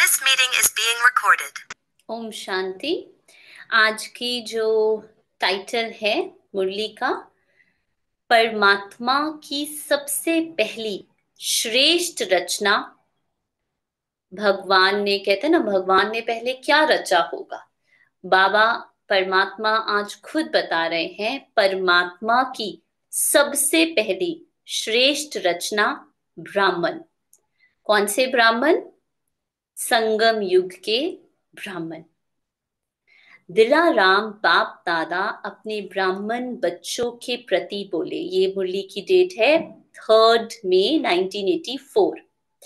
This meeting is being recorded. Om Shanti. आज की जो टाइटल है मुरली का, परमात्मा की सबसे पहली श्रेष्ठ रचना। भगवान ने, कहते हैं ना, भगवान ने पहले क्या रचा होगा। बाबा परमात्मा आज खुद बता रहे हैं, परमात्मा की सबसे पहली श्रेष्ठ रचना ब्राह्मण। कौन से ब्राह्मण? संगम युग के ब्राह्मण। दिलाराम बाप दादा अपने ब्राह्मण बच्चों के प्रति बोले। ये मुरली की डेट है 3 मई 1984।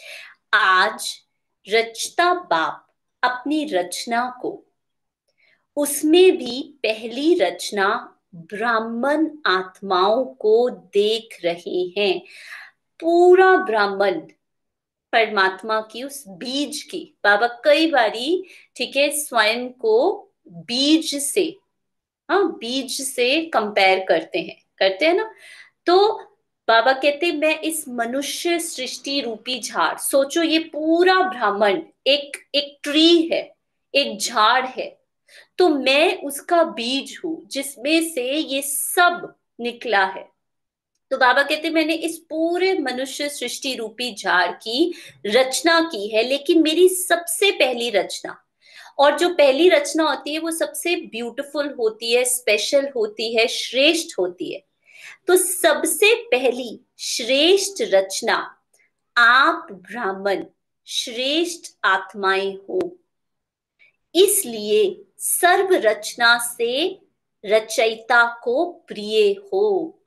आज रचता बाप अपनी रचना को, उसमें भी पहली रचना ब्राह्मण आत्माओं को देख रहे हैं। पूरा ब्राह्मण परमात्मा की उस बीज की, बाबा कई बारी, ठीक है, स्वयं को बीज से, हाँ, बीज से कंपेयर करते हैं ना। तो बाबा कहते, मैं इस मनुष्य सृष्टि रूपी झाड़, सोचो ये पूरा ब्राह्मण एक एक ट्री है, एक झाड़ है, तो मैं उसका बीज हूं जिसमें से ये सब निकला है। तो बाबा कहते, मैंने इस पूरे मनुष्य सृष्टि रूपी झाड़ की रचना की है, लेकिन मेरी सबसे पहली रचना, और जो पहली रचना होती है वो सबसे ब्यूटीफुल होती है, स्पेशल होती है, श्रेष्ठ होती है। तो सबसे पहली श्रेष्ठ रचना आप ब्राह्मण श्रेष्ठ आत्माएं हो, इसलिए सर्व रचना से रचयिता को प्रिय हो।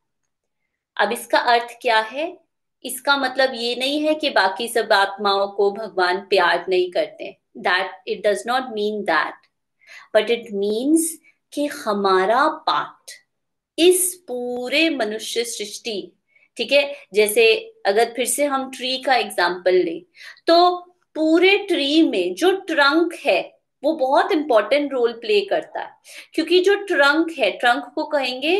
अब इसका अर्थ क्या है? इसका मतलब ये नहीं है कि बाकी सब आत्माओं को भगवान प्यार नहीं करते। That it does not mean that, but it means कि हमारा पार्ट इस पूरे मनुष्य सृष्टि, ठीक है, जैसे अगर फिर से हम ट्री का एग्जाम्पल लें, तो पूरे ट्री में जो ट्रंक है वो बहुत इंपॉर्टेंट रोल प्ले करता है, क्योंकि जो ट्रंक है, ट्रंक को कहेंगे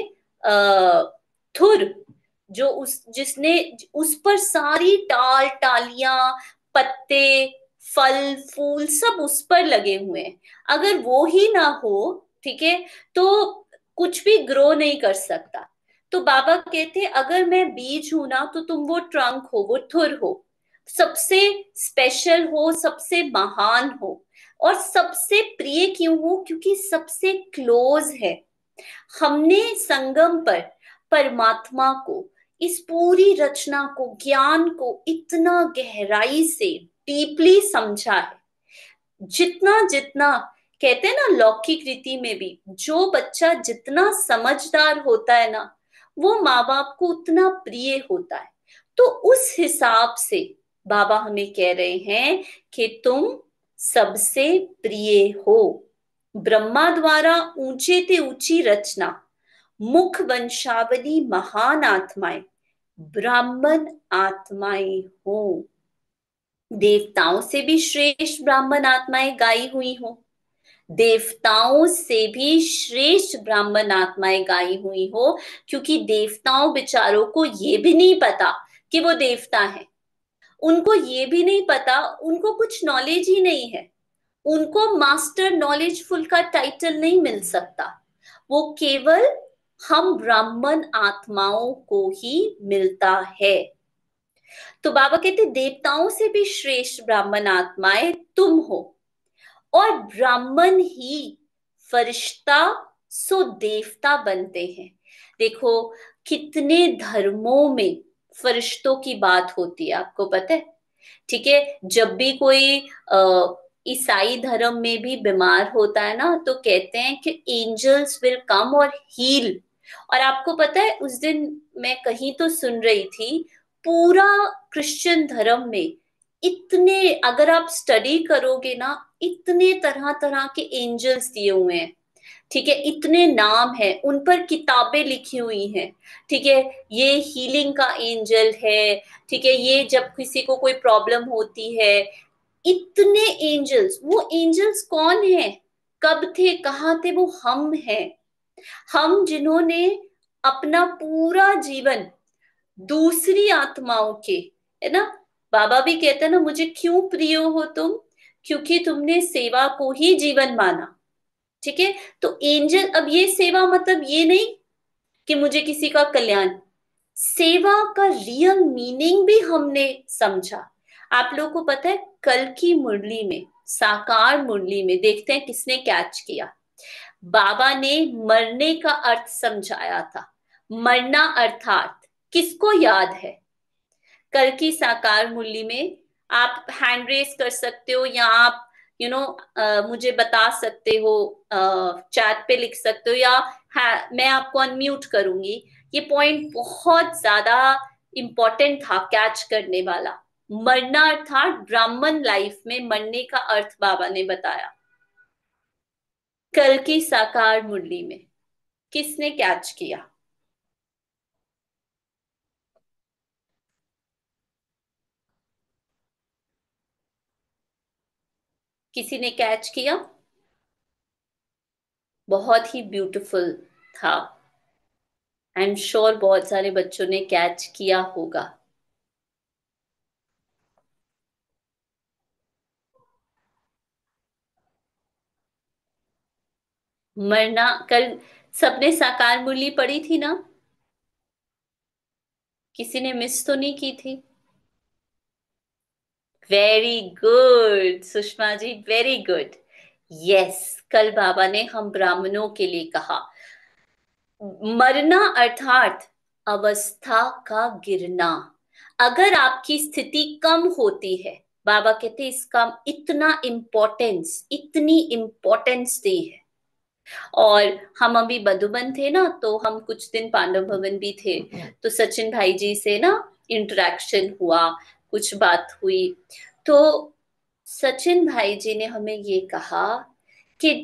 थुर, जो जिसने उस पर सारी टाल टालियां, पत्ते, फल फूल सब उस पर लगे हुए हैं। अगर वो ही ना हो, ठीक है, तो कुछ भी ग्रो नहीं कर सकता। तो बाबा कहते, अगर मैं बीज हूं ना, तो तुम वो ट्रंक हो, वो थुर हो, सबसे स्पेशल हो, सबसे महान हो। और सबसे प्रिय क्यों हो? क्योंकि सबसे क्लोज है। हमने संगम पर परमात्मा को, इस पूरी रचना को, ज्ञान को इतना गहराई से डीपली समझा है। जितना जितना, कहते हैं ना, लौकिक रीति में भी जो बच्चा जितना समझदार होता है ना, वो माँ बाप को उतना प्रिय होता है। तो उस हिसाब से बाबा हमें कह रहे हैं कि तुम सबसे प्रिय हो। ब्रह्मा द्वारा ऊंचे ते ऊंची रचना, मुख वंशावली महान आत्माएं, ब्राह्मण आत्माएं हो। देवताओं से भी श्रेष्ठ ब्राह्मण आत्माएं गाई हुई हो, देवताओं से भी श्रेष्ठ ब्राह्मण आत्माएं गाई हुई हो, क्योंकि देवताओं बेचारों को ये भी नहीं पता कि वो देवता हैं। उनको ये भी नहीं पता, उनको कुछ नॉलेज ही नहीं है। उनको मास्टर नॉलेजफुल का टाइटल नहीं मिल सकता। वो केवल हम ब्राह्मण आत्माओं को ही मिलता है। तो बाबा कहते, देवताओं से भी श्रेष्ठ ब्राह्मण आत्माएं तुम हो, और ब्राह्मण ही फरिश्ता सो देवता बनते हैं। देखो कितने धर्मों में फरिश्तों की बात होती है, आपको पता है, ठीक है। जब भी कोई ईसाई धर्म में भी बीमार होता है ना, तो कहते हैं कि एंजल्स विल कम और हील। और आपको पता है, उस दिन मैं कहीं तो सुन रही थी, पूरा क्रिश्चियन धर्म में इतने, अगर आप स्टडी करोगे ना, इतने तरह तरह के एंजल्स दिए हुए हैं, ठीक है, इतने नाम है, उन पर किताबें लिखी हुई हैं, ठीक है। ये हीलिंग का एंजल है, ठीक है, ये जब किसी को कोई प्रॉब्लम होती है, इतने एंजल्स। वो एंजल्स कौन है, कब थे, कहाँ थे? वो हम हैं। हम जिन्होंने अपना पूरा जीवन दूसरी आत्माओं के, है ना, बाबा भी कहते हैं ना, मुझे क्यों प्रिय हो तुम? क्योंकि तुमने सेवा को ही जीवन माना। ठीक है, तो एंजल, अब ये सेवा मतलब ये नहीं कि मुझे किसी का कल्याण, सेवा का रियल मीनिंग भी हमने समझा। आप लोगों को पता है, कल की मुरली में, साकार मुरली में, देखते हैं किसने कैच किया। बाबा ने मरने का अर्थ समझाया था। मरना अर्थात किसको याद है? कल की साकार मुरली में आप हैंड रेस कर सकते हो, या आप मुझे बता सकते हो, चैट पे लिख सकते हो, या मैं आपको अनम्यूट करूंगी। ये पॉइंट बहुत ज्यादा इंपॉर्टेंट था, कैच करने वाला। मरना अर्थात ब्राह्मण लाइफ में मरने का अर्थ बाबा ने बताया कल की साकार मुरली में। किसने कैच किया? किसी ने कैच किया? बहुत ही ब्यूटीफुल था। आई एम श्योर बहुत सारे बच्चों ने कैच किया होगा। मरना, कल सबने साकार मुरली पढ़ी थी ना? किसी ने मिस तो नहीं की थी? Very good Sushma ji, very good. Yes, कल बाबा ने हम ब्राह्मणों के लिए कहा, मरना अर्थात अवस्था का गिरना। अगर आपकी स्थिति कम होती है, बाबा कहते इसका इतना इम्पोर्टेंस, इतनी इम्पोर्टेंस दी है। और हम अभी मधुबन थे ना, तो हम कुछ दिन पांडव भवन भी थे, तो सचिन भाई जी से ना इंटरेक्शन हुआ, कुछ बात हुई। तो सचिन भाई जी ने हमें ये कहा कि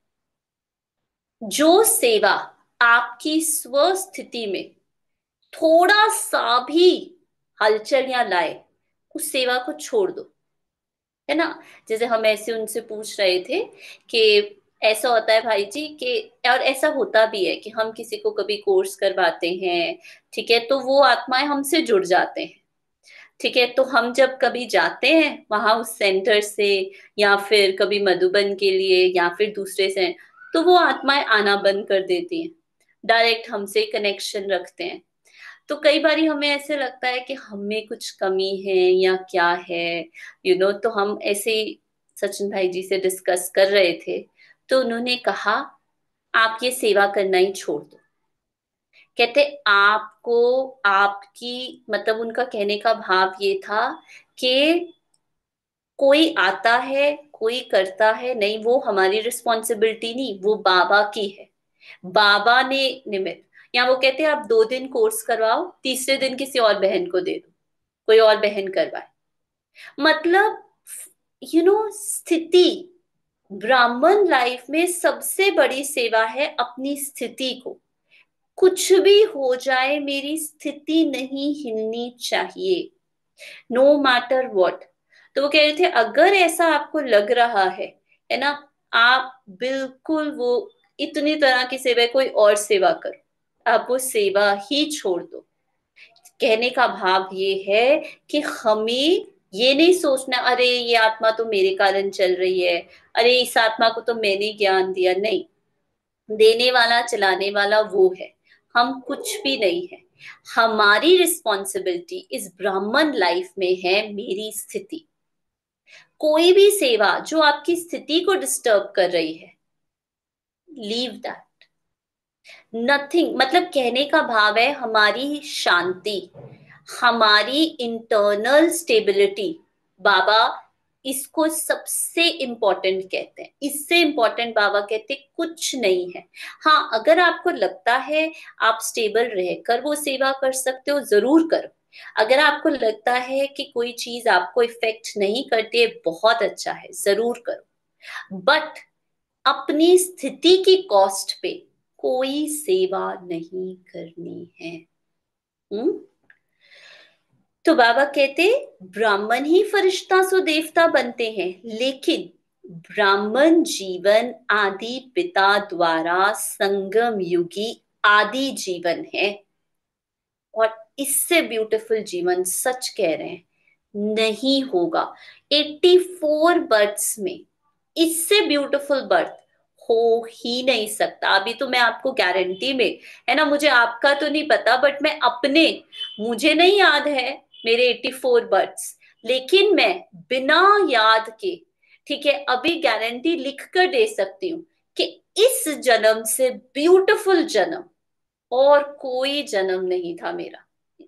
जो सेवा आपकी स्व स्थिति में थोड़ा सा भी हलचल या लाए, उस सेवा को छोड़ दो। है ना? जैसे हम ऐसे उनसे पूछ रहे थे कि ऐसा होता है भाई जी कि, और ऐसा होता भी है कि हम किसी को कभी कोर्स करवाते हैं, ठीक है, तो वो आत्माएं हमसे जुड़ जाते हैं। ठीक है, तो हम जब कभी जाते हैं वहां उस सेंटर से, या फिर कभी मधुबन के लिए, या फिर दूसरे से, तो वो आत्माएं आना बंद कर देती हैं, डायरेक्ट हमसे कनेक्शन रखते हैं। तो कई बार हमें ऐसे लगता है कि हमें कुछ कमी है या क्या है, तो हम ऐसे ही सचिन भाई जी से डिस्कस कर रहे थे। तो उन्होंने कहा आप ये सेवा करना ही छोड़ दो। कहते आपको, आपकी, मतलब उनका कहने का भाव ये था कि कोई आता है, कोई करता है, नहीं वो हमारी रिस्पॉन्सिबिलिटी नहीं, वो बाबा की है। बाबा ने निमित्त, या वो कहते हैं आप 2 दिन कोर्स करवाओ, तीसरे दिन किसी और बहन को दे दो, कोई और बहन करवाए। मतलब स्थिति, ब्राह्मण लाइफ में सबसे बड़ी सेवा है अपनी स्थिति को, कुछ भी हो जाए मेरी स्थिति नहीं हिलनी चाहिए, नो मैटर व्हाट। तो वो कह रहे थे अगर ऐसा आपको लग रहा है ना, आप बिल्कुल वो इतनी तरह की सेवा है, कोई और सेवा करो, आप वो सेवा ही छोड़ दो। कहने का भाव ये है कि हमें ये नहीं सोचना अरे ये आत्मा तो मेरे कारण चल रही है, अरे इस आत्मा को तो मैंने ज्ञान दिया, नहीं। देने वाला चलाने वाला वो है, हम कुछ भी नहीं है। हमारी रिस्पॉन्सिबिलिटी इस ब्राह्मण लाइफ में है मेरी स्थिति। कोई भी सेवा जो आपकी स्थिति को डिस्टर्ब कर रही है, लीव दैट। नथिंग, मतलब कहने का भाव है हमारी शांति, हमारी इंटरनल स्टेबिलिटी, बाबा इसको सबसे इंपॉर्टेंट कहते हैं। इससे इंपॉर्टेंट बाबा कहते हैं कुछ नहीं है। हाँ, अगर आपको लगता है आप स्टेबल रहकर वो सेवा कर सकते हो, जरूर करो। अगर आपको लगता है कि कोई चीज आपको इफेक्ट नहीं करती है, बहुत अच्छा है, जरूर करो। बट अपनी स्थिति की कॉस्ट पे कोई सेवा नहीं करनी है। हम्म। तो बाबा कहते ब्राह्मण ही फरिश्ता सो देवता बनते हैं, लेकिन ब्राह्मण जीवन आदि पिता द्वारा संगम युगी आदि जीवन है। और इससे ब्यूटीफुल जीवन, सच कह रहे हैं, नहीं होगा। 84 बर्थ्स में इससे ब्यूटीफुल बर्थ हो ही नहीं सकता। अभी तो मैं आपको गारंटी में, है ना, मुझे आपका तो नहीं पता, बट मैं अपने, मुझे नहीं याद है मेरे 84 बर्थ्स, लेकिन मैं बिना याद के, ठीक है, अभी गारंटी लिख कर दे सकती हूँ कि इस जन्म से ब्यूटीफुल जन्म और कोई जन्म नहीं था मेरा,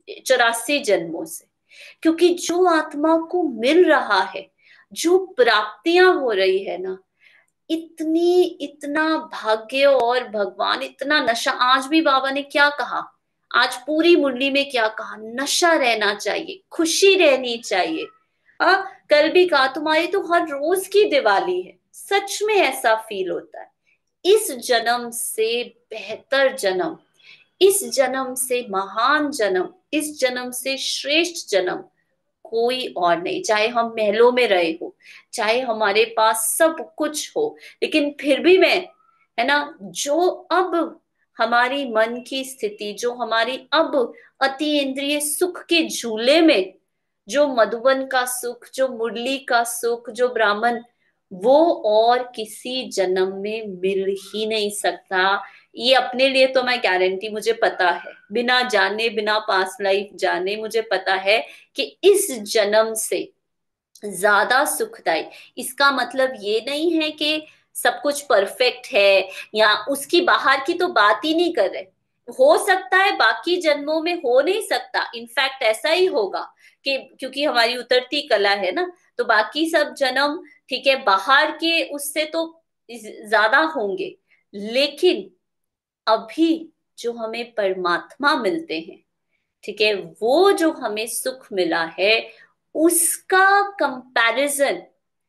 84 जन्मों से। क्योंकि जो आत्मा को मिल रहा है, जो प्राप्तियां हो रही है ना, इतनी, इतना भाग्य, और भगवान इतना नशा। आज भी बाबा ने क्या कहा, आज पूरी मुरली में क्या कहा, नशा रहना चाहिए, खुशी रहनी चाहिए। आ, कल भी कहा तुम्हारी तो हर रोज की दिवाली है। सच में ऐसा फील होता है। इस जन्म से बेहतर जन्म, इस जन्म से महान जन्म, इस जन्म से श्रेष्ठ जन्म कोई और नहीं। चाहे हम महलों में रहे हो, चाहे हमारे पास सब कुछ हो, लेकिन फिर भी मैं, है ना, जो अब हमारी मन की स्थिति, जो हमारी अब अति इंद्रिय सुख के झूले में, जो मधुबन का सुख, जो मुरली का सुख, जो ब्राह्मण, वो और किसी जन्म में मिल ही नहीं सकता। ये अपने लिए तो मैं गारंटी, मुझे पता है, बिना जाने, बिना पास लाइफ जाने, मुझे पता है कि इस जन्म से ज्यादा सुखदाई। इसका मतलब ये नहीं है कि सब कुछ परफेक्ट है, या उसकी बाहर की तो बात ही नहीं कर रहे। हो सकता है बाकी जन्मों में, हो नहीं सकता, इनफैक्ट ऐसा ही होगा कि क्योंकि हमारी उतरती कला है ना, तो बाकी सब जन्म, ठीक है, बाहर के उससे तो ज्यादा होंगे। लेकिन अभी जो हमें परमात्मा मिलते हैं, ठीक है, वो जो हमें सुख मिला है, उसका कंपैरिजन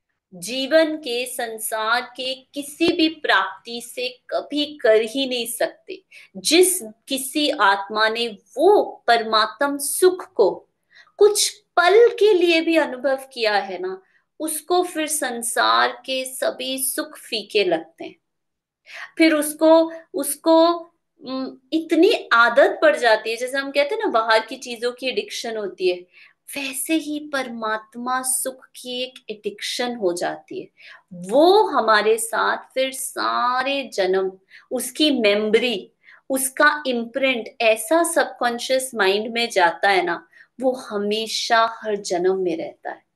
जीवन के, संसार के किसी भी प्राप्ति से कभी कर ही नहीं सकते। जिस किसी आत्मा ने वो परमात्म सुख को कुछ पल के लिए भी अनुभव किया है ना, उसको फिर संसार के सभी सुख फीके लगते हैं। फिर उसको उसको इतनी आदत पड़ जाती है, जैसे हम कहते हैं ना बाहर की चीजों की एडिक्शन होती है, वैसे ही परमात्मा सुख की एक एडिक्शन हो जाती है। वो हमारे साथ फिर सारे जन्म, उसकी मेमोरी, उसका इम्प्रिंट ऐसा सबकॉन्शियस माइंड में जाता है ना, वो हमेशा हर जन्म में रहता है।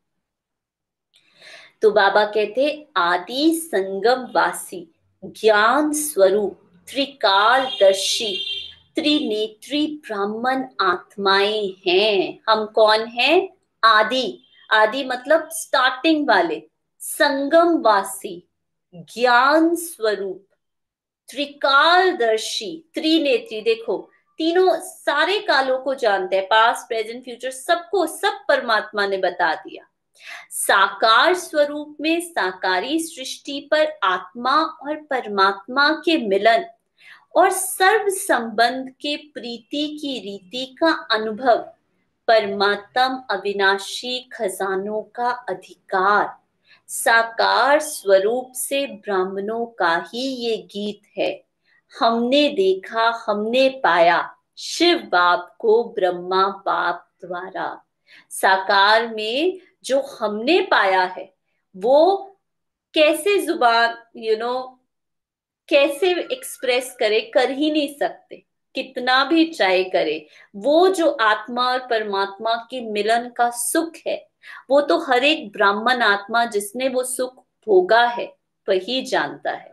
तो बाबा कहते, आदि संगम वासी, ज्ञान स्वरूप, त्रिकालदर्शी, त्रिनेत्री ब्राह्मण आत्माएं हैं। हम कौन हैं? आदि, आदि मतलब स्टार्टिंग वाले, संगम वासी, ज्ञान स्वरूप, त्रिकालदर्शी, त्रिनेत्री, देखो तीनों सारे कालों को जानते हैं, पास्ट प्रेजेंट फ्यूचर सबको, सब परमात्मा ने बता दिया। साकार स्वरूप में साकारी सृष्टि पर आत्मा और परमात्मा के मिलन और सर्व संबंध के प्रीति की रीति का अनुभव, परमात्म अविनाशी खजानों का अधिकार, साकार स्वरूप से ब्राह्मणों का ही ये गीत है। हमने देखा, हमने पाया शिव बाप को ब्रह्मा बाप द्वारा। साकार में जो हमने पाया है, वो कैसे जुबान, कैसे एक्सप्रेस करे, कर ही नहीं सकते, कितना भी ट्राई करे। वो जो आत्मा और परमात्मा के मिलन का सुख है, वो तो हर एक ब्राह्मण आत्मा जिसने वो सुख भोगा है, वही जानता है।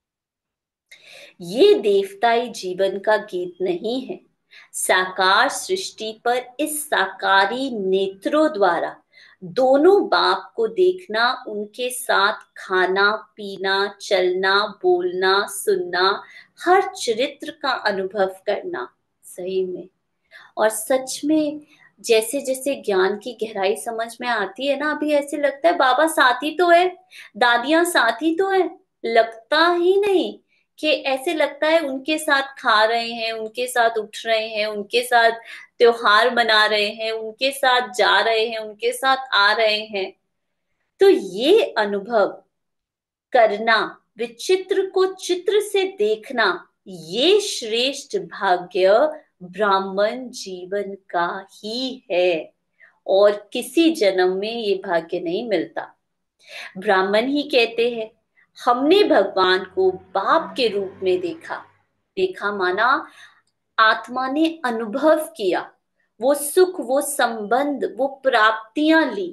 ये देवताई जीवन का गीत नहीं है। साकार सृष्टि पर इस साकारी नेत्रों द्वारा दोनों बाप को देखना, उनके साथ खाना पीना, चलना बोलना सुनना, हर चरित्र का अनुभव करना, सही में और सच में जैसे जैसे ज्ञान की गहराई समझ में आती है ना, अभी ऐसे लगता है बाबा साथ ही तो है, दादियां साथ ही तो है। लगता ही नहीं, कि ऐसे लगता है उनके साथ खा रहे हैं, उनके साथ उठ रहे हैं, उनके साथ त्योहार मना रहे हैं, उनके साथ जा रहे हैं, उनके साथ आ रहे हैं। तो ये अनुभव करना, विचित्र को चित्र से देखना, ये श्रेष्ठ भाग्य ब्राह्मण जीवन का ही है। और किसी जन्म में ये भाग्य नहीं मिलता। ब्राह्मण ही कहते हैं, हमने भगवान को बाप के रूप में देखा। देखा माना आत्मा ने अनुभव किया, वो सुख, वो संबंध, वो प्राप्तियां ली।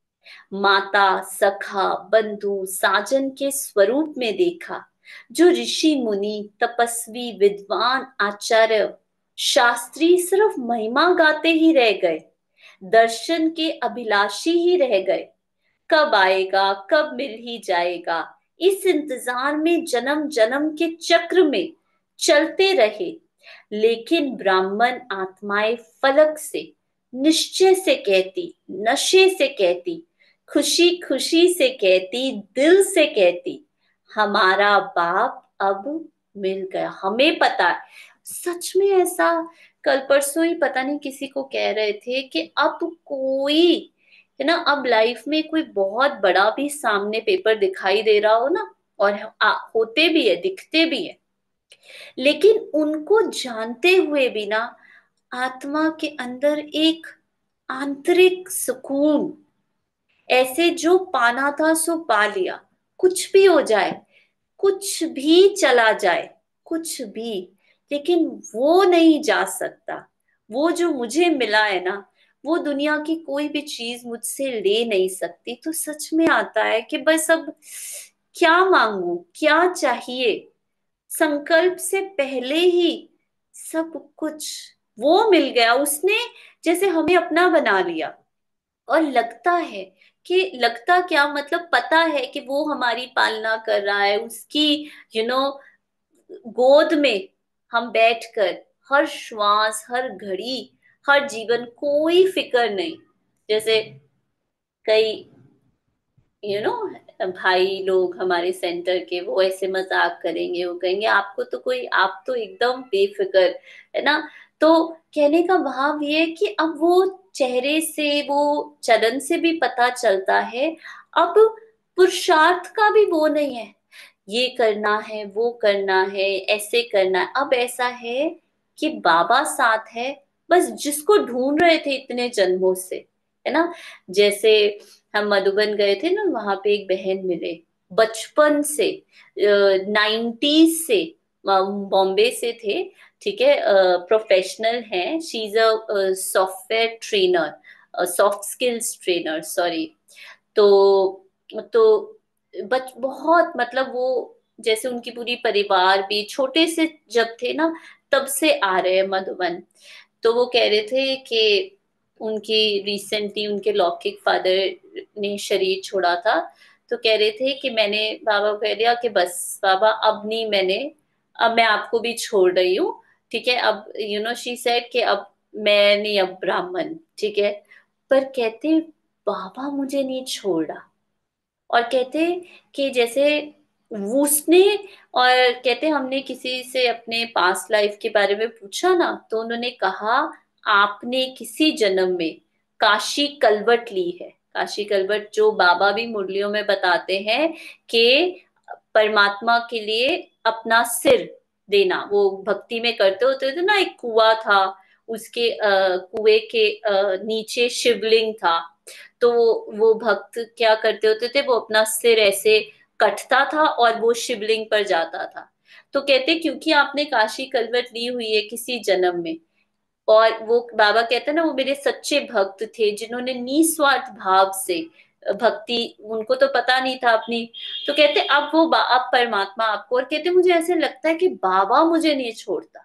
माता, सखा, बंधु, साजन के स्वरूप में देखा। जो ऋषि मुनि, तपस्वी, विद्वान, आचार्य, शास्त्री सिर्फ महिमा गाते ही रह गए, दर्शन के अभिलाषी ही रह गए। कब आएगा, कब मिल ही जाएगा, इस इंतजार में जन्म जन्म के चक्र में चलते रहे। लेकिन ब्राह्मण आत्माएं फलक से, निश्चय से कहती, नशे से कहती, खुशी खुशी से कहती, दिल से कहती, हमारा बाप अब मिल गया। हमें पता है, सच में ऐसा। कल परसों ही पता नहीं किसी को कह रहे थे कि अब कोई, है ना, अब लाइफ में कोई बहुत बड़ा भी सामने पेपर दिखाई दे रहा हो ना, और होते भी है, दिखते भी है, लेकिन उनको जानते हुए भी ना आत्मा के अंदर एक आंतरिक सुकून, ऐसे जो पाना था सो पा लिया। कुछ भी हो जाए, कुछ भी चला जाए, कुछ भी, लेकिन वो नहीं जा सकता। वो जो मुझे मिला है ना, वो दुनिया की कोई भी चीज मुझसे ले नहीं सकती। तो सच में आता है कि बस अब क्या मांगू, क्या चाहिए, संकल्प से पहले ही सब कुछ वो मिल गया। उसने जैसे हमें अपना बना लिया। और लगता है कि, लगता क्या मतलब, पता है कि वो हमारी पालना कर रहा है, उसकी यू नो गोद में हम बैठकर हर श्वास, हर घड़ी, हर जीवन, कोई फिक्र नहीं। जैसे कई भाई लोग हमारे सेंटर के, वो ऐसे मजाक करेंगे, वो कहेंगे आपको तो कोई, आप तो एकदम बेफिक्र, है ना। तो कहने का भाव ये है कि अब वो चेहरे से, वो चलन से भी पता चलता है। अब पुरुषार्थ का भी वो नहीं है, ये करना है, वो करना है, ऐसे करना है। अब ऐसा है कि बाबा साथ है, बस जिसको ढूंढ रहे थे इतने जन्मों से, है ना। जैसे हम मधुबन गए थे ना, वहां पे एक बहन मिले, बचपन से, 90s से, बॉम्बे से थे, ठीक है, प्रोफेशनल हैं। She is a software trainer, soft skills trainer, sorry. तो बहुत मतलब वो, जैसे उनकी पूरी परिवार भी छोटे से जब थे ना, तब से आ रहे हैं मधुबन। तो वो कह रहे थे कि उनकी रिसेंटली उनके लौकिक फादर ने शरीर छोड़ा था। तो कह रहे थे कि मैंने बाबा को कह दिया कि बस बाबा, अब नहीं, मैंने, अब मैं आपको भी छोड़ रही हूँ, ठीक है। अब शी सेड कि अब मैं नहीं, अब ब्राह्मण, ठीक है। पर कहते बाबा मुझे नहीं छोड़ा। और कहते कि जैसे उसने, और कहते हमने किसी से अपने पास्ट लाइफ के बारे में पूछा ना, तो उन्होंने कहा आपने किसी जन्म में काशी कलवट ली है। काशी कलवट जो बाबा भी मुरलियों में बताते हैं कि परमात्मा के लिए अपना सिर देना, वो भक्ति में करते होते थे ना। एक कुआं था, उसके कुएं के नीचे शिवलिंग था। तो वो भक्त क्या करते होते थे, वो अपना सिर ऐसे कटता था और वो शिवलिंग पर जाता था। तो कहते क्योंकि आपने काशी कलवट ली हुई है किसी जन्म में, और वो बाबा कहते हैं ना, वो मेरे सच्चे भक्त थे जिन्होंने निस्वार्थ भाव से भक्ति, उनको तो पता नहीं था अपनी। तो कहते अब वो अब परमात्मा आपको, और कहते मुझे ऐसे लगता है कि बाबा मुझे नहीं छोड़ता।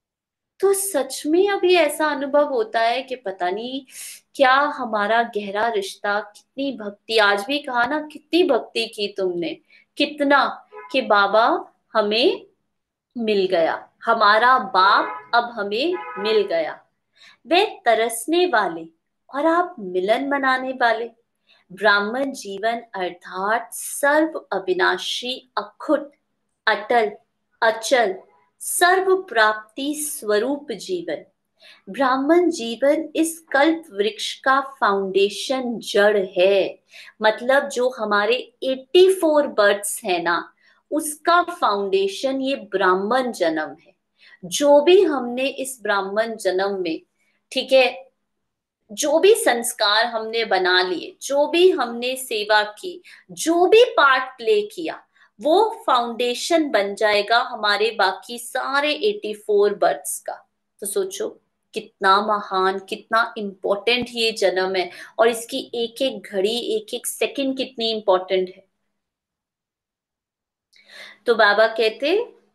तो सच में अभी ऐसा अनुभव होता है कि पता नहीं क्या हमारा गहरा रिश्ता, कितनी भक्ति, आज भी कहा ना कितनी भक्ति की तुमने, कितना, कि बाबा हमें मिल गया, हमारा बाप अब हमें मिल गया। वे तरसने वाले और आप मिलन मनाने वाले। ब्राह्मण जीवन अर्थात सर्व अविनाशी, अखुट, अटल, अचल, सर्व प्राप्ति स्वरूप जीवन। ब्राह्मण जीवन इस कल्प वृक्ष का फाउंडेशन, जड़ है। मतलब जो हमारे 84 बर्ड्स है ना, उसका फाउंडेशन ये ब्राह्मण जन्म है। जो भी हमने इस ब्राह्मण जन्म में, ठीक है, जो भी संस्कार हमने बना लिए, जो भी हमने सेवा की, जो भी पार्ट प्ले किया, वो फाउंडेशन बन जाएगा हमारे बाकी सारे 84 बर्थ्स का। तो सोचो कितना महान, कितना इंपॉर्टेंट ये जन्म है, और इसकी एक एक घड़ी, एक एक सेकंड कितनी इंपॉर्टेंट है। तो बाबा कहते,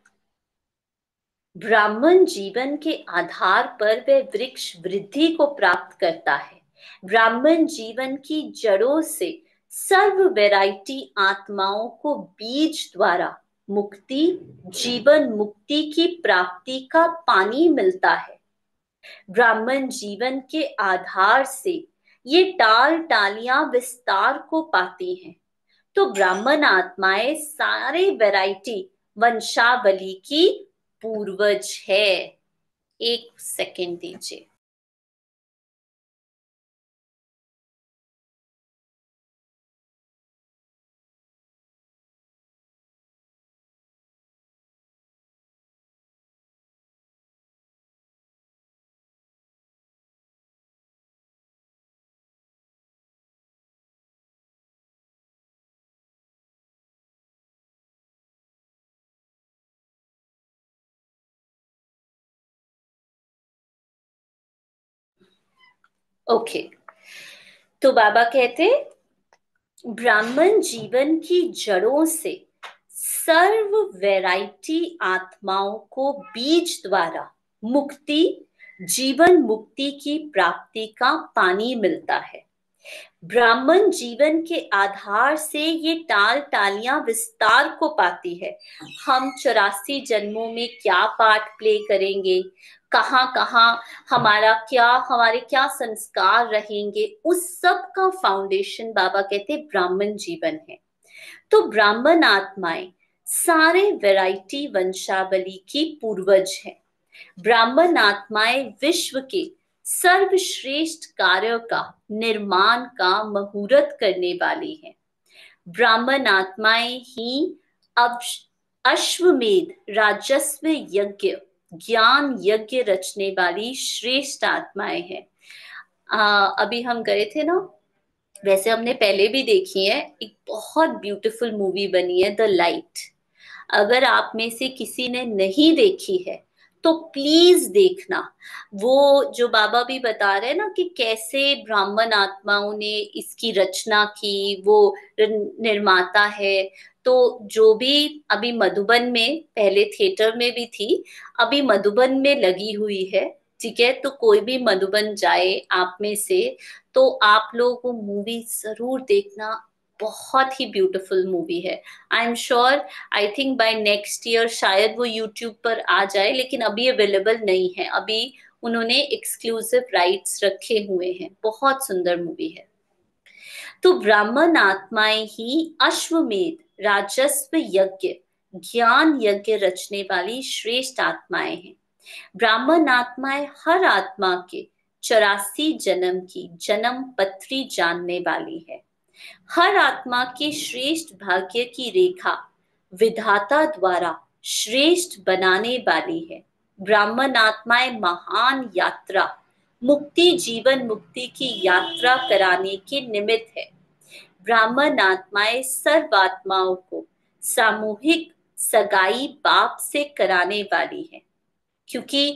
ब्राह्मण जीवन के आधार पर वह वृक्ष वृद्धि को प्राप्त करता है। ब्राह्मण जीवन की जड़ों से सर्व वैरायटी आत्माओं को बीज द्वारा मुक्ति, जीवन मुक्ति की प्राप्ति का पानी मिलता है। ब्राह्मण जीवन के आधार से ये टाल टालियां विस्तार को पाती हैं। तो ब्राह्मण आत्माएं सारे वैरायटी वंशावली की पूर्वज है। एक सेकंड दीजिए। ओके, तो बाबा कहते, ब्राह्मण जीवन की जड़ों से सर्व वैरायटी आत्माओं को बीज द्वारा मुक्ति, जीवन मुक्ति की प्राप्ति का पानी मिलता है। ब्राह्मण जीवन के आधार से ये टाल टालियां विस्तार को पाती है। हम 84 जन्मों में क्या पार्ट प्ले करेंगे, कहाँ कहाँ हमारे क्या संस्कार रहेंगे, उस सब का फाउंडेशन बाबा कहते ब्राह्मण जीवन है। तो ब्राह्मण आत्माएं सारे वैरायटी वंशावली की पूर्वज है। ब्राह्मण आत्माएं विश्व के सर्वश्रेष्ठ कार्य का निर्माण का मुहूर्त करने वाली है। ब्राह्मण आत्माएं ही अब अश्वमेध राजस्व यज्ञ, ज्ञान यज्ञ रचने वाली श्रेष्ठ आत्माएं हैं। अभी हम गए थे ना, वैसे हमने पहले भी देखी है, एक बहुत ब्यूटीफुल मूवी बनी है द लाइट। अगर आप में से किसी ने नहीं देखी है तो प्लीज देखना। वो जो बाबा भी बता रहे हैं ना कि कैसे ब्राह्मण आत्माओं ने इसकी रचना की, वो निर्माता है। तो जो भी अभी मधुबन में, पहले थिएटर में भी थी, अभी मधुबन में लगी हुई है, ठीक है। तो कोई भी मधुबन जाए आप में से, तो आप लोग वो मूवी जरूर देखना। बहुत ही ब्यूटीफुल मूवी है। I am sure, I think by next year शायद वो यूट्यूब पर आ जाए, लेकिन अभी अवेलेबल नहीं है। अभी उन्होंने एक्सक्लूसिव राइट्स रखे हुए हैं। बहुत सुंदर मूवी है। तो ब्राह्मण आत्माएं ही अश्वमेध राजस्व यज्ञ, ज्ञान यज्ञ रचने वाली श्रेष्ठ आत्माएं हैं। ब्राह्मण आत्माएं हर आत्मा के 84 जन्म की जन्म पत्री जानने वाली है। हर आत्मा के श्रेष्ठ भाग्य की रेखा विधाता द्वारा श्रेष्ठ बनाने वाली है। ब्राह्मण आत्माएं महान यात्रा, मुक्ति जीवन मुक्ति की यात्रा कराने के निमित्त है। ब्राह्मण आत्माएं सर्व आत्माओं को सामूहिक सगाई बाप से कराने वाली है, क्योंकि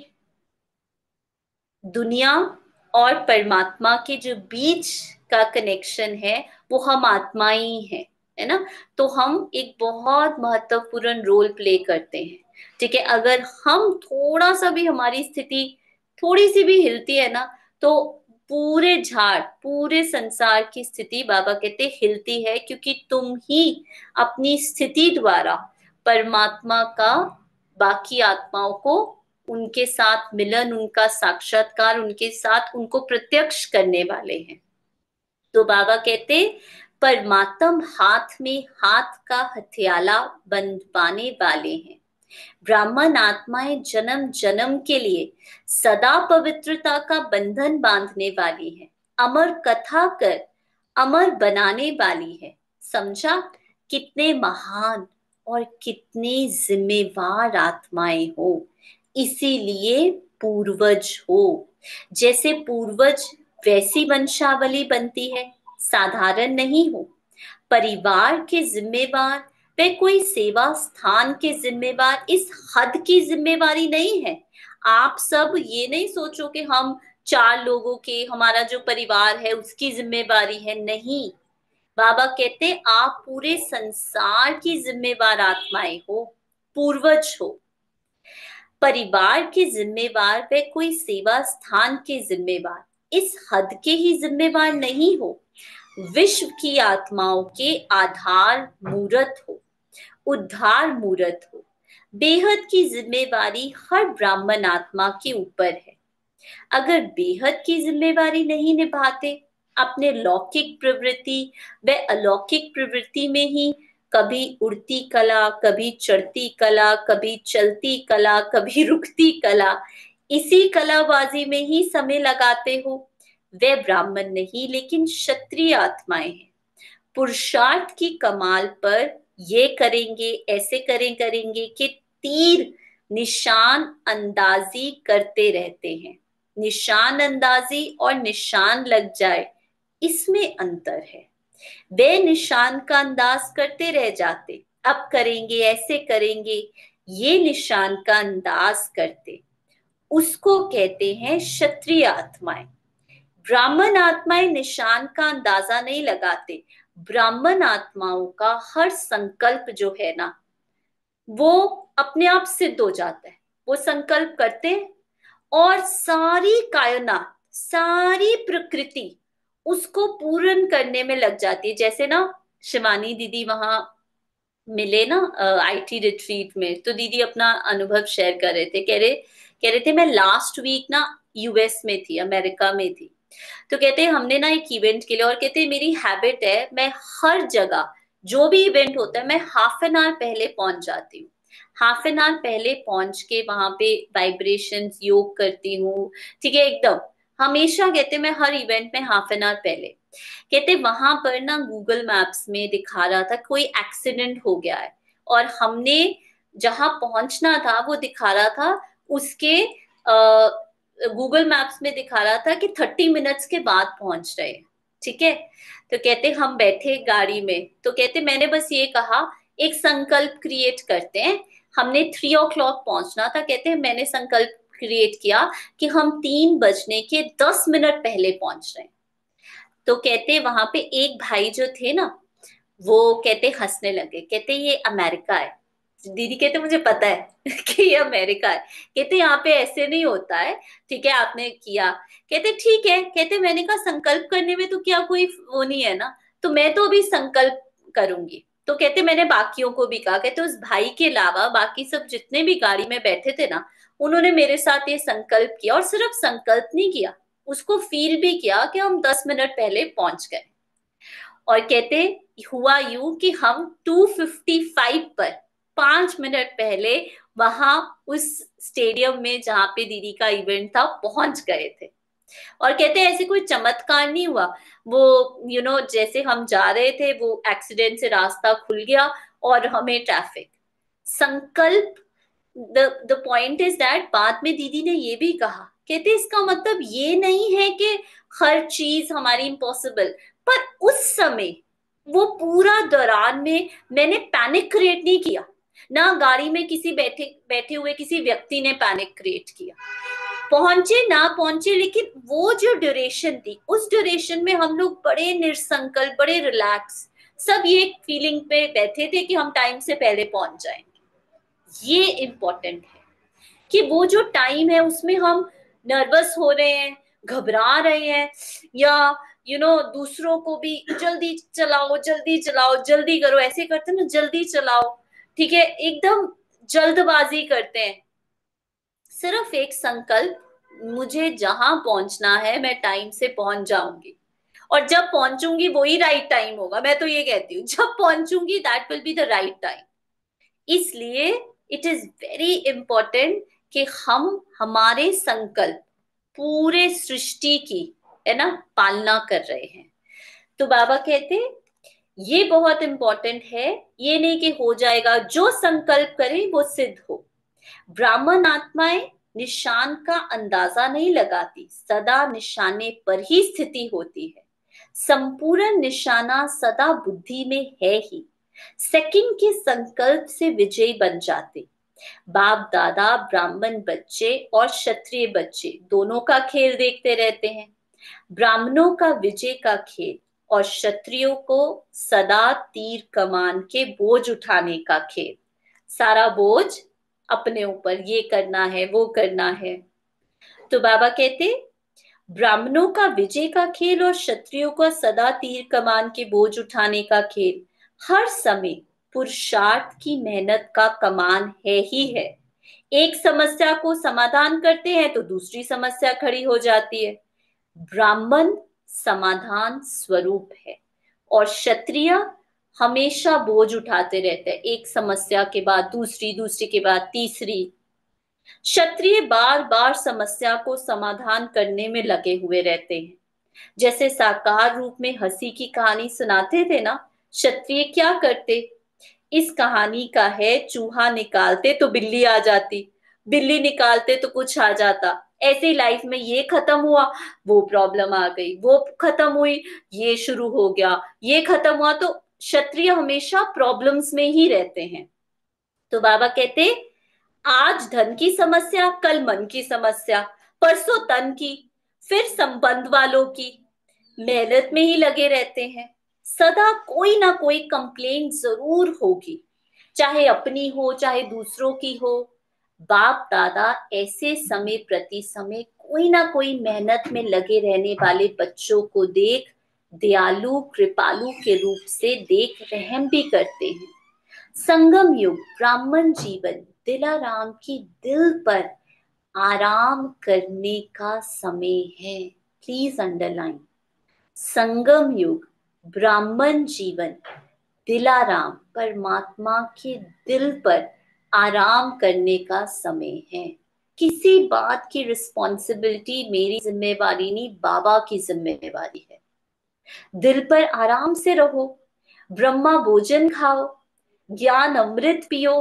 दुनिया और परमात्मा के जो बीच का कनेक्शन है वो हम आत्मा ही है ना। तो हम एक बहुत महत्वपूर्ण रोल प्ले करते हैं, ठीक है। अगर हम थोड़ा सा भी, हमारी स्थिति थोड़ी सी भी हिलती है ना, तो पूरे झाड़, पूरे संसार की स्थिति बाबा कहते हिलती है, क्योंकि तुम ही अपनी स्थिति द्वारा परमात्मा का बाकी आत्माओं को, उनके साथ मिलन, उनका साक्षात्कार, उनके साथ उनको प्रत्यक्ष करने वाले हैं। तो बाबा कहते परमात्म हाथ में हाथ का हथियाला बंधवाने वाले हैं। ब्राह्मण आत्माएं जन्म जन्म के लिए सदा पवित्रता का बंधन बांधने वाली है। अमर कथा कर अमर बनाने वाली है। समझा कितने महान और कितने जिम्मेवार आत्माएं हो, इसीलिए पूर्वज हो। जैसे पूर्वज वैसी वंशावली बनती है, साधारण नहीं हो। परिवार के जिम्मेवार वे कोई सेवा स्थान के जिम्मेवार इस हद की जिम्मेवारी नहीं है। आप सब ये नहीं सोचो कि हम 4 लोगों के, हमारा जो परिवार है उसकी जिम्मेवारी है, नहीं। बाबा कहते आप पूरे संसार की जिम्मेवार आत्माएं हो, पूर्वज हो। परिवार के जिम्मेवार वे कोई सेवा स्थान के जिम्मेवार इस हद के ही जिम्मेवार नहीं हो। विश्व की आत्माओं के आधार मूर्त हो, उद्धार मूर्त हो। बेहद की जिम्मेवारी हर ब्राह्मण आत्मा के ऊपर है। अगर बेहद की जिम्मेवारी नहीं निभाते, अपने लौकिक प्रवृत्ति व अलौकिक प्रवृत्ति में ही कभी उड़ती कला, कभी चढ़ती कला, कभी चलती कला, कभी रुकती कला, इसी कलाबाजी में ही समय लगाते हो, वे ब्राह्मण नहीं लेकिन क्षत्रिय आत्माएं हैं। पुरुषार्थ की कमाल पर ये करेंगे, ऐसे करेंगे कि तीर निशान अंदाजी करते रहते हैं। निशान अंदाजी और निशान लग जाए, इसमें अंतर है। वे निशान का अंदाज करते रह जाते, अब करेंगे, ऐसे करेंगे, ये निशान का अंदाज करते, उसको कहते हैं क्षत्रिय आत्माएं। ब्राह्मण आत्माएं निशान का अंदाजा नहीं लगाते। ब्राह्मण आत्माओं का हर संकल्प जो है ना, वो अपने आप सिद्ध हो जाता है। वो संकल्प करते हैं और सारी कायनात, सारी प्रकृति उसको पूर्ण करने में लग जाती है। जैसे ना शिवानी दीदी वहां मिले ना आईटी रिट्रीट में, तो दीदी अपना अनुभव शेयर कर रहे थे। कह रहे थे मैं लास्ट वीक ना यूएस में थी, अमेरिका में थी। तो कहते हैं हमने ना एक इवेंट के लिए, और कहते हैं मेरी हैबिट है मैं हर जगह जो भी इवेंट होता है मैं हाफ एन आवर पहले पहुंच जाती हूँ। हाफ एन आवर पहले पहुंच के वहां पे वाइब्रेशंस योग करती हूँ। ठीक है, एकदम हमेशा कहते मैं हर इवेंट में हाफ एन आवर पहले। कहते वहां पर ना गूगल मैप्स में दिखा रहा था कोई एक्सीडेंट हो गया है, और हमने जहां पहुंचना था वो दिखा रहा था उसके गूगल मैप्स में दिखा रहा था कि 30 मिनट्स के बाद पहुंच रहे हैं। ठीक है, तो कहते हम बैठे गाड़ी में, तो कहते मैंने बस ये कहा एक संकल्प क्रिएट करते हैं। हमने 3 o'clock पहुंचना था। कहते हैं मैंने संकल्प क्रिएट किया कि हम 3 बजने के 10 मिनट पहले पहुंच रहे हैं। तो कहते वहां पे एक भाई जो थे ना, वो कहते हंसने लगे, कहते ये अमेरिका है। दीदी कहते मुझे पता है कि ये अमेरिका है। कहते यहाँ पे ऐसे नहीं होता है। ठीक है, आपने किया। कहते ठीक है। कहते मैंने कहा संकल्प करने में तो क्या कोई वो नहीं है ना, तो मैं तो अभी संकल्प करूंगी। तो कहते मैंने बाकियों को भी कहा। कहते उस भाई के अलावा बाकी सब जितने भी गाड़ी में बैठे थे ना, उन्होंने मेरे साथ ये संकल्प किया, और सिर्फ संकल्प नहीं किया, उसको फील भी किया कि हम 10 मिनट पहले पहुंच गए। और कहते हुआ यूं कि हम 2:55 पर 5 मिनट पहले वहां उस स्टेडियम में जहां पे दीदी का इवेंट था पहुंच गए थे। और कहते ऐसे कोई चमत्कार नहीं हुआ। वो जैसे हम जा रहे थे वो एक्सीडेंट से रास्ता खुल गया और हमें ट्रैफिक। संकल्प, द पॉइंट इज दैट बाद में दीदी ने ये भी कहा, कहते इसका मतलब ये नहीं है कि हर चीज हमारी इम्पॉसिबल, पर उस समय वो पूरा दौरान में मैंने पैनिक क्रिएट नहीं किया। ना गाड़ी में किसी बैठे बैठे हुए किसी व्यक्ति ने पैनिक क्रिएट किया। पहुंचे ना पहुंचे, लेकिन वो जो ड्यूरेशन थी उस ड्यूरेशन में हम लोग बड़े निसंकल्प, बड़े रिलैक्स, सब ये फीलिंग पे बैठे थे कि हम टाइम से पहले पहुंच जाएंगे। ये इम्पोर्टेंट है कि वो जो टाइम है उसमें हम नर्वस हो रहे हैं, घबरा रहे हैं, या दूसरों को भी जल्दी चलाओ, जल्दी चलाओ, जल्दी करो, ऐसे करते हैं ना, जल्दी चलाओ। ठीक है, एकदम जल्दबाजी करते हैं। सिर्फ एक संकल्प, मुझे जहां पहुंचना है मैं टाइम से पहुंच जाऊंगी, और जब पहुंचूंगी वही राइट टाइम होगा। मैं तो ये कहती हूँ जब पहुंचूंगी that will be the right time. इसलिए इट इज वेरी इंपॉर्टेंट कि हम हमारे संकल्प पूरे सृष्टि की, है ना, पालना कर रहे हैं। तो बाबा कहते ये बहुत इंपॉर्टेंट है। ये नहीं कि हो जाएगा, जो संकल्प करे वो सिद्ध हो। ब्राह्मण आत्माएं निशान का अंदाजा नहीं लगाती, सदा निशाने पर ही स्थिति होती है। संपूर्ण निशाना सदा बुद्धि में है ही, सेकंड के संकल्प से विजयी बन जाते। बाप दादा ब्राह्मण बच्चे और क्षत्रिय बच्चे दोनों का खेल देखते रहते हैं। ब्राह्मणों का विजय का खेल और क्षत्रियों को सदा तीर कमान के बोझ उठाने का खेल। सारा बोझ अपने ऊपर, ये करना है वो करना है। तो बाबा कहते ब्राह्मणों का विजय का खेल और क्षत्रियों का सदा तीर कमान के बोझ उठाने का खेल हर समय पुरुषार्थ की मेहनत का कमान है ही है। एक समस्या को समाधान करते हैं तो दूसरी समस्या खड़ी हो जाती है। ब्राह्मण समाधान स्वरूप है और क्षत्रिय हमेशा बोझ उठाते रहते हैं, एक समस्या के बाद दूसरी, दूसरी के बाद तीसरी। क्षत्रिय बार बार समस्या को समाधान करने में लगे हुए रहते हैं। जैसे साकार रूप में हंसी की कहानी सुनाते थे ना, क्षत्रिय क्या करते, इस कहानी का है चूहा निकालते तो बिल्ली आ जाती, बिल्ली निकालते तो कुछ आ जाता। ऐसे ही लाइफ में ये खत्म हुआ, वो प्रॉब्लम आ गई, वो खत्म हुई, ये शुरू हो गया, ये खत्म हुआ। तो क्षत्रिय हमेशा प्रॉब्लम्स में ही रहते हैं। तो बाबा कहते आज धन की समस्या, कल मन की समस्या, परसों तन की, फिर संबंध वालों की, मेहनत में ही लगे रहते हैं। सदा कोई ना कोई कंप्लेंट जरूर होगी, चाहे अपनी हो चाहे दूसरों की हो। बाप दादा ऐसे समय प्रति समय कोई ना कोई मेहनत में लगे रहने वाले बच्चों को देख दयालु कृपालु के रूप से देख रहम भी करते हैं। संगम युग ब्राह्मण जीवन दिलाराम की दिल पर आराम करने का समय है। प्लीज अंडरलाइन, संगम युग ब्राह्मण जीवन दिलाराम परमात्मा के दिल पर आराम करने का समय है। किसी बात की रिस्पॉन्सिबिलिटी मेरी जिम्मेवारी नहीं, बाबा की जिम्मेवारी है। दिल पर आराम से रहो, ब्रह्मा भोजन खाओ, ज्ञान अमृत पियो,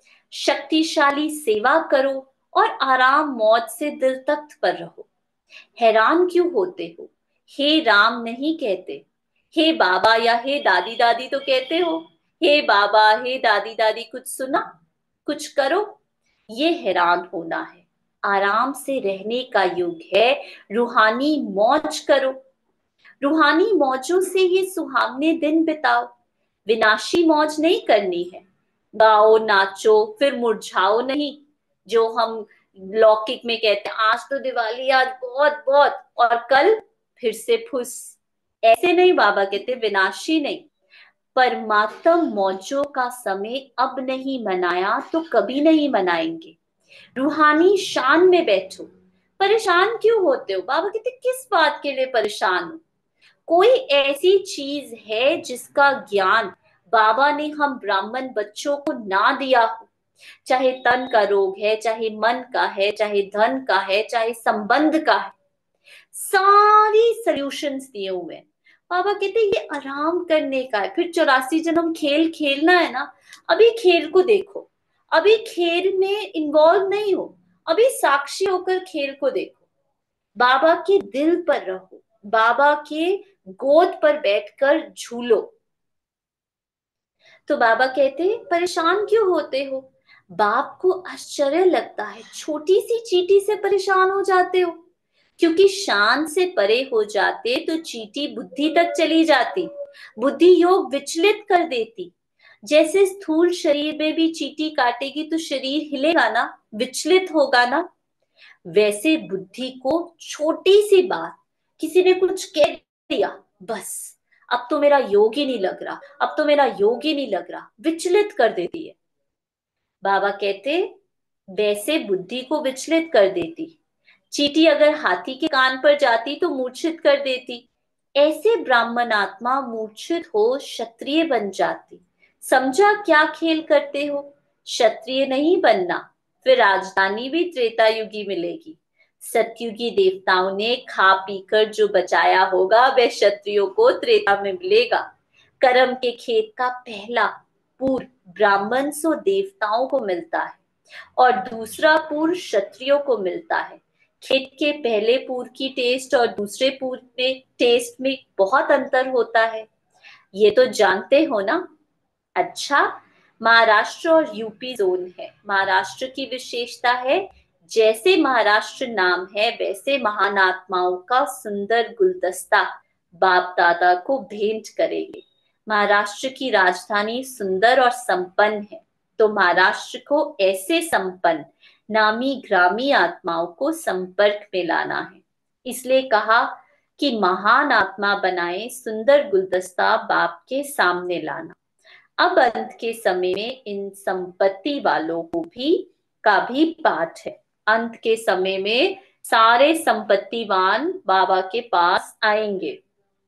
शक्तिशाली सेवा करो और आराम मौज से दिल तख्त पर रहो। हैरान क्यों होते हो, हे राम नहीं कहते, हे बाबा या हे दादी दादी तो कहते हो। हे बाबा हे दादी दादी कुछ सुना, कुछ करो, ये हैरान होना है। आराम से रहने का युग है, रूहानी मौज करो। रूहानी मौजों से ही सुहावने दिन बिताओ, विनाशी मौज नहीं करनी है। गाओ नाचो फिर मुरझाओ नहीं, जो हम लौकिक में कहते हैं आज तो दिवाली, आज बहुत बहुत, और कल फिर से फुस। ऐसे नहीं, बाबा कहते विनाशी नहीं। परमात्म मौजों का समय अब नहीं मनाया तो कभी नहीं मनाएंगे। रूहानी शान में बैठो। परेशान क्यों होते हो, बाबा कहते किस बात के लिए परेशान हो। कोई ऐसी चीज है जिसका ज्ञान बाबा ने हम ब्राह्मण बच्चों को ना दिया हो। चाहे तन का रोग है, चाहे मन का है, चाहे धन का है, चाहे संबंध का है, सारी सॉल्यूशंस दिए हुए हैं। बाबा कहते ये आराम करने का है। फिर 84 जन्म खेल खेलना है ना, अभी खेल को देखो, अभी खेल में इन्वॉल्व नहीं हो, अभी साक्षी होकर खेल को देखो। बाबा के दिल पर रहो, बाबा के गोद पर बैठकर झूलो। तो बाबा कहते हैं परेशान क्यों होते हो। बाप को आश्चर्य लगता है, छोटी सी चींटी से परेशान हो जाते हो। क्योंकि शान से परे हो जाते तो चींटी बुद्धि तक चली जाती, बुद्धि योग विचलित कर देती। जैसे स्थूल शरीर में भी चींटी काटेगी तो शरीर हिलेगा ना, विचलित होगा ना। वैसे बुद्धि को छोटी सी बात, किसी ने कुछ कह दिया, बस अब तो मेरा योग ही नहीं लग रहा, अब तो मेरा योग ही नहीं लग रहा, विचलित कर देती है। बाबा कहते वैसे बुद्धि को विचलित कर देती। चींटी अगर हाथी के कान पर जाती तो मूर्छित कर देती। ऐसे ब्राह्मण आत्मा मूर्छित हो क्षत्रिय बन जाती। समझा क्या खेल करते हो। क्षत्रिय नहीं बनना, फिर राजधानी भी त्रेता युगी मिलेगी। सतयुगी देवताओं ने खा पीकर जो बचाया होगा वह क्षत्रियों को त्रेता में मिलेगा। कर्म के खेत का पहला पूर ब्राह्मण सो देवताओं को मिलता है। और दूसरा पूर क्षत्रियों को मिलता है। खेत के पहले पूर की टेस्ट और दूसरे पूर में टेस्ट में बहुत अंतर होता है, ये तो जानते हो ना। अच्छा, महाराष्ट्र और यूपी जोन है। महाराष्ट्र की विशेषता है, जैसे महाराष्ट्र नाम है वैसे महान आत्माओं का सुंदर गुलदस्ता बाप दादा को भेंट करेंगे। महाराष्ट्र की राजधानी सुंदर और संपन्न है, तो महाराष्ट्र को ऐसे संपन्न नामी ग्रामी आत्माओं को संपर्क में लाना है। इसलिए कहा कि महान आत्मा बनाए सुंदर गुलदस्ता बाप के सामने लाना। अब अंत के समय में इन संपत्ति वालों को भी का भी पाठ है। अंत के समय में सारे संपत्तिवान बाबा के पास आएंगे,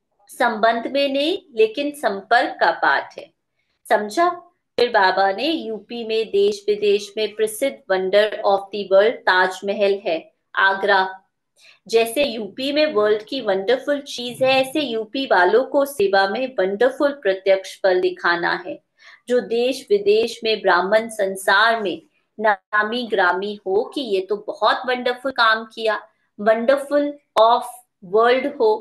संबंध में नहीं लेकिन संपर्क का पाठ है, समझा। फिर बाबा ने यूपी में देश विदेश में प्रसिद्ध wonder of the world Taj Mahal है, आगरा। जैसे यूपी में वर्ल्ड की वंडरफुल चीज है, ऐसे यूपी वालों को सेवा में वंडरफुल प्रत्यक्ष फल दिखाना है, जो देश विदेश में ब्राह्मण संसार में नामी ग्रामी हो कि ये तो बहुत वंडरफुल काम किया, वंडरफुल ऑफ वर्ल्ड हो,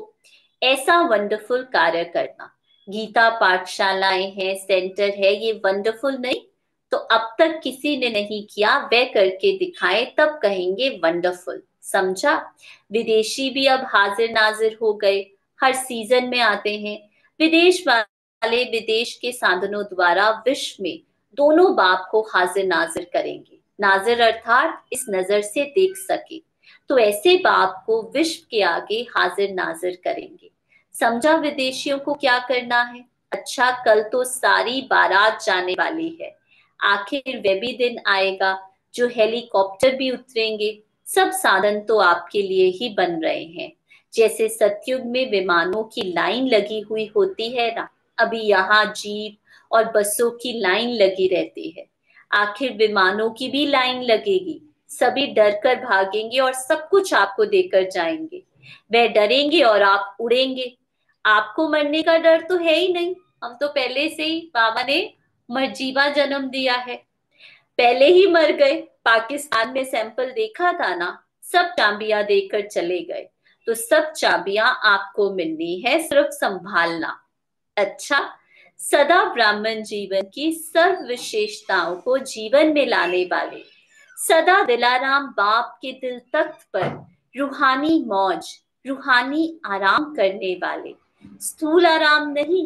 ऐसा वंडरफुल कार्य करना। गीता पाठशालाएं हैं, सेंटर है, ये वंडरफुल नहीं तो अब तक किसी ने नहीं किया, वह करके दिखाए तब कहेंगे वंडरफुल, समझा। विदेशी भी अब हाजिर नाजिर हो गए, हर सीजन में आते हैं। विदेश वाले विदेश के साधनों द्वारा विश्व में दोनों बाप को हाजिर नाजिर करेंगे। नाजिर अर्थात इस नजर से देख सके, तो ऐसे बाप को विश्व के आगे हाजिर नाजिर करेंगे, समझा। विदेशियों को क्या करना है। अच्छा, कल तो सारी बारात जाने वाली है, आखिर वह भी दिन आएगा जो हेलीकॉप्टर भी उतरेंगे। सब साधन तो आपके लिए ही बन रहे हैं। जैसे सतयुग में विमानों की लाइन लगी हुई होती है ना, अभी यहाँ जीप और बसों की लाइन लगी रहती है, आखिर विमानों की भी लाइन लगेगी। सभी डर कर भागेंगे और सब कुछ आपको देकर जाएंगे। वह डरेंगे और आप उड़ेंगे। आपको मरने का डर तो है ही नहीं, हम तो पहले से ही, बाबा ने मरजीवा जन्म दिया है, पहले ही मर गए। पाकिस्तान में सैंपल देखा था ना, सब चाबियां देकर चले गए, तो सब चाबियां आपको मिलनी है, सिर्फ संभालना। अच्छा, सदा ब्राह्मण जीवन की सर्व विशेषताओं को जीवन में लाने वाले सदा दिलाराम बाप के दिल तख्त पर रूहानी मौज, रूहानी आराम करने वाले, स्थूल आराम नहीं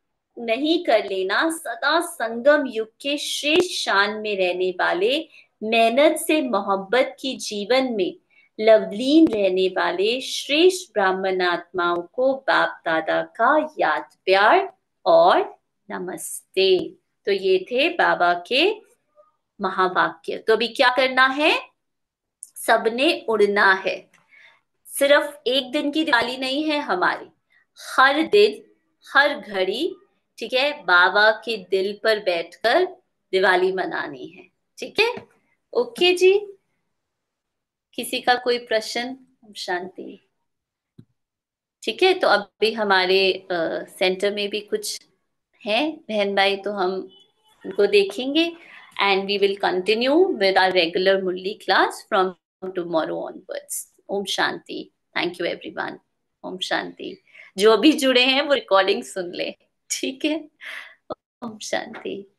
नहीं कर लेना, सदा संगम युग के श्रेष्ठ शान में रहने वाले, मेहनत से मोहब्बत की जीवन में लवलीन रहने वाले श्रेष्ठ ब्राह्मण आत्माओं को बाप दादा का याद प्यार और नमस्ते। तो ये थे बाबा के महावाक्य। तो अभी क्या करना है, सबने उड़ना है। सिर्फ एक दिन की दिवाली नहीं है हमारी, हर दिन हर घड़ी, ठीक है, बाबा के दिल पर बैठकर दिवाली मनानी है, ठीक है। ओके जी, किसी का कोई प्रश्न। शांति, ठीक है। तो अभी हमारे सेंटर में भी कुछ हैं बहन भाई, तो हम उनको देखेंगे and we will continue with our regular murli class from tomorrow onwards. ओम शांति। Thank you everyone. ओम शांति। जो भी जुड़े हैं वो रिकॉर्डिंग सुन ले, ठीक है। ओम शांति।